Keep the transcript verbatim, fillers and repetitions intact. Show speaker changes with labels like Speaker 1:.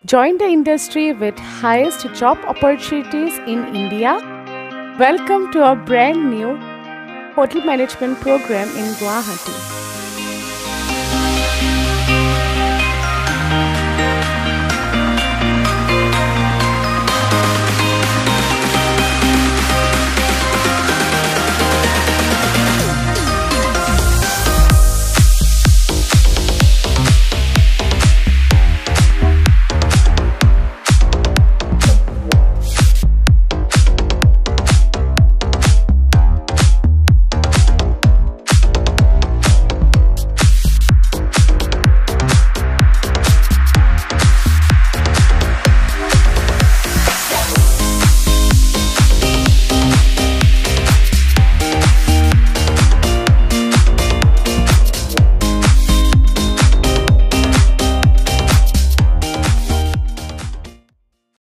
Speaker 1: Join the industry with highest job opportunities in India. Welcome to a brand new hotel management program in Guwahati.